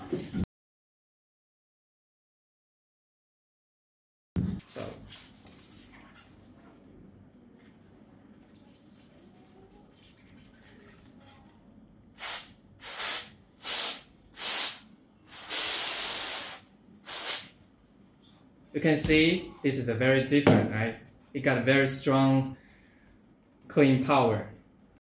So you can see this is a very different, right? It got a very strong clean power.